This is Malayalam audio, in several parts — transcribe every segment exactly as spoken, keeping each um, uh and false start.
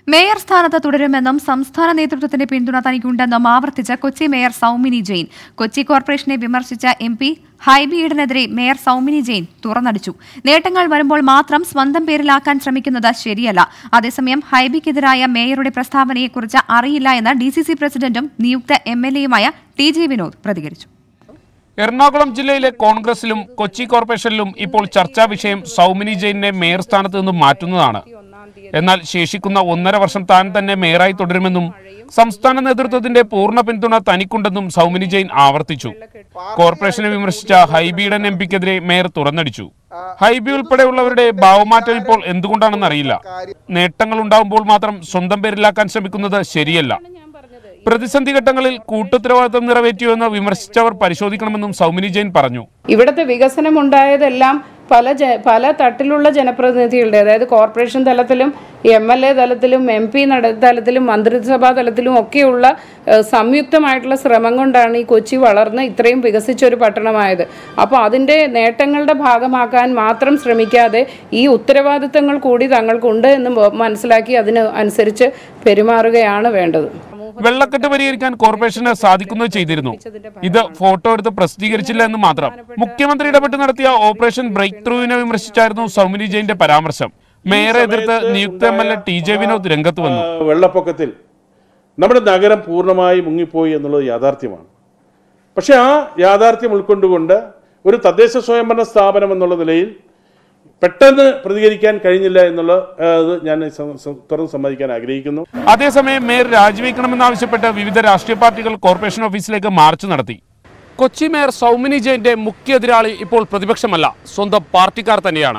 മേയർ സ്ഥാനത്ത് തുടരുമെന്നും സംസ്ഥാന നേതൃത്വത്തിന്റെ പിന്തുണ തനിക്കുണ്ടെന്നും ആവർത്തിച്ച കൊച്ചി മേയർ സൗമിനി ജെയിൻ. കൊച്ചി കോർപ്പറേഷനെ വിമർശിച്ച എം പി ഹൈബി ഈഡനെതിരെ മേയർ സൗമിനി ജെയിൻ തുറന്നടിച്ചു. നേട്ടങ്ങൾ വരുമ്പോൾ മാത്രം സ്വന്തം പേരിലാക്കാൻ ശ്രമിക്കുന്നത് ശരിയല്ല. അതേസമയം ഹൈബിക്കെതിരായ മേയറുടെ പ്രസ്താവനയെക്കുറിച്ച് അറിയില്ല എന്ന് ഡി സി സി പ്രസിഡന്റും നിയുക്ത എം എൽ എയുമായ ടി ജെ വിനോദ് പ്രതികരിച്ചു. എറണാകുളം ജില്ലയിലെ കോൺഗ്രസിലും കൊച്ചി കോർപ്പറേഷനിലും ഇപ്പോൾ ചർച്ചാ വിഷയം സൗമിനി ജെയിനെ മേയർ സ്ഥാനത്ത് നിന്നും മാറ്റുന്നതാണ്. എന്നാൽ ശേഷിക്കുന്ന ഒന്നര വർഷം താൻ തന്നെ മേയറായി തുടരുമെന്നും സംസ്ഥാന നേതൃത്വത്തിന്റെ പൂർണ്ണ പിന്തുണ തനിക്കുണ്ടെന്നും സൗമിനി ജെയിൻ ആവർത്തിച്ചു. കോർപ്പറേഷനെ വിമർശിച്ച ഹൈബി ഈഡൻ എം പിക്കെതിരെ മേയർ തുറന്നടിച്ചു. ഹൈബി ഉൾപ്പെടെയുള്ളവരുടെ ഭാവമാറ്റം ഇപ്പോൾ എന്തുകൊണ്ടാണെന്ന് അറിയില്ല. നേട്ടങ്ങൾ ഉണ്ടാകുമ്പോൾ മാത്രം സ്വന്തം പേരിലാക്കാൻ ശ്രമിക്കുന്നത് ശരിയല്ല. പ്രതിസന്ധി ഘട്ടങ്ങളിൽ കൂട്ടുത്തരവാദിത്തം നിറവേറ്റിയുവെന്ന് വിമർശിച്ചവർ പരിശോധിക്കണമെന്നും സൗമിനി ജെയിൻ പറഞ്ഞു. ഇവിടുത്തെ വികസനം ഉണ്ടായതെല്ലാം പല പല തട്ടിലുള്ള ജനപ്രതിനിധികളുടെ, അതായത് കോർപ്പറേഷൻ തലത്തിലും എം എൽ എ തലത്തിലും എം പി തലത്തിലും മന്ത്രിസഭാ തലത്തിലും ഒക്കെയുള്ള സംയുക്തമായിട്ടുള്ള ശ്രമം കൊണ്ടാണ് ഈ കൊച്ചി വളർന്ന് ഇത്രയും വികസിച്ചൊരു പട്ടണമായത്. അപ്പോൾ അതിൻ്റെ നേട്ടങ്ങളുടെ ഭാഗമാക്കാൻ മാത്രം ശ്രമിക്കാതെ ഈ ഉത്തരവാദിത്തങ്ങൾ കൂടി തങ്ങൾക്കുണ്ട് എന്ന് മനസ്സിലാക്കി അതിന് അനുസരിച്ച് പെരുമാറുകയാണ് വേണ്ടത്. വെള്ളക്കെട്ട് പരിഹരിക്കാൻ കോർപ്പറേഷന് സാധിക്കുന്നത് ചെയ്തിരുന്നു. ഇത് ഫോട്ടോ എടുത്ത് പ്രസിദ്ധീകരിച്ചില്ല എന്ന് മാത്രം. മുഖ്യമന്ത്രി ഇടപെട്ട് നടത്തിയ ഓപ്പറേഷൻ ബ്രേക്ക് ത്രൂവിനെ വിമർശിച്ചായിരുന്നു സൗമിനി ജെയിന്റെ പരാമർശം. മേയറെ എതിർത്ത് നിയുക്ത M L A T J Vinod രംഗത്ത് വന്നു. വെള്ളപ്പൊക്കത്തിൽ നമ്മുടെ നഗരം പൂർണ്ണമായി മുങ്ങിപ്പോയി എന്നുള്ളത് യാഥാർത്ഥ്യമാണ്. പക്ഷെ ആ യാഥാർത്ഥ്യം ഉൾക്കൊണ്ടുകൊണ്ട് ഒരു തദ്ദേശ സ്വയംഭരണ സ്ഥാപനം എന്നുള്ള നിലയിൽ പെട്ടെന്ന് പ്രതികരിക്കാൻ കഴിഞ്ഞില്ല എന്നുള്ളത് ഞാൻ തുറന്ന് സമ്മതിക്കാൻ ആഗ്രഹിക്കുന്നു. അതേസമയം മേയർ രാജിവെക്കണമെന്നാവശ്യപ്പെട്ട് വിവിധ രാഷ്ട്രീയ പാർട്ടികൾ കോർപ്പറേഷൻ ഓഫീസിലേക്ക് മാർച്ച് നടത്തി. കൊച്ചി മേയർ സൗമിനി ജെയിന്റെ മുഖ്യ എതിരാളി ഇപ്പോൾ പ്രതിപക്ഷമല്ല, സ്വന്തം പാർട്ടിക്കാർ തന്നെയാണ്.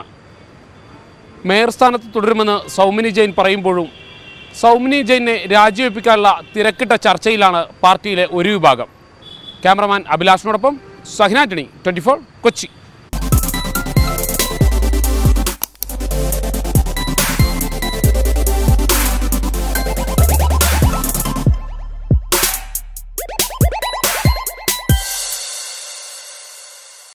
മേയർ സ്ഥാനത്ത് തുടരുമെന്ന് സൗമിനി ജെയിൻ പറയുമ്പോഴും സൗമിനി ജെയിനെ രാജിവെപ്പിക്കാനുള്ള തിരക്കിട്ട ചർച്ചയിലാണ് പാർട്ടിയിലെ ഒരു വിഭാഗം. ക്യാമറമാൻ അഭിലാഷിനോടൊപ്പം സഹിന ആന്റണി, ട്വന്റി ഫോർ കൊച്ചി.